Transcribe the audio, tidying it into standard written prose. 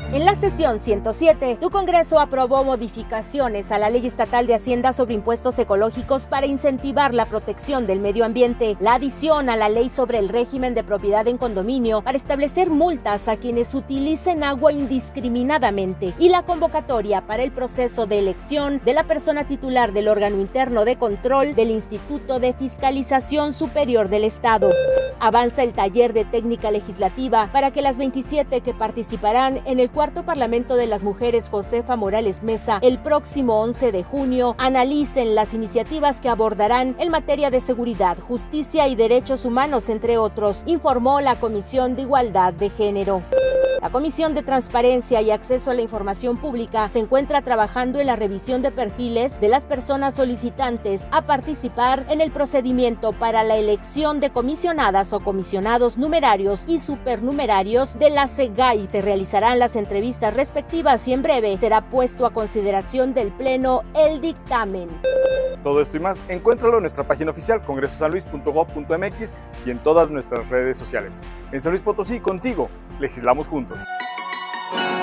En la sesión 107, tu Congreso aprobó modificaciones a la Ley Estatal de Hacienda sobre impuestos ecológicos para incentivar la protección del medio ambiente, la adición a la Ley sobre el régimen de propiedad en condominio para establecer multas a quienes utilicen agua indiscriminadamente y la convocatoria para el proceso de elección de la persona titular del órgano interno de control del Instituto de Fiscalización Superior del Estado. Avanza el taller de técnica legislativa para que las 27 que participarán en el Cuarto Parlamento de las Mujeres Josefa Morales Mesa el próximo 11 de junio analicen las iniciativas que abordarán en materia de seguridad, justicia y derechos humanos, entre otros, informó la Comisión de Igualdad de Género. La Comisión de Transparencia y Acceso a la Información Pública se encuentra trabajando en la revisión de perfiles de las personas solicitantes a participar en el procedimiento para la elección de comisionadas o comisionados numerarios y supernumerarios de la SEGAI. Se realizarán las entrevistas respectivas y en breve será puesto a consideración del Pleno el dictamen. Todo esto y más, encuéntralo en nuestra página oficial congresosanluis.gov.mx y en todas nuestras redes sociales. En San Luis Potosí, contigo, legislamos juntos.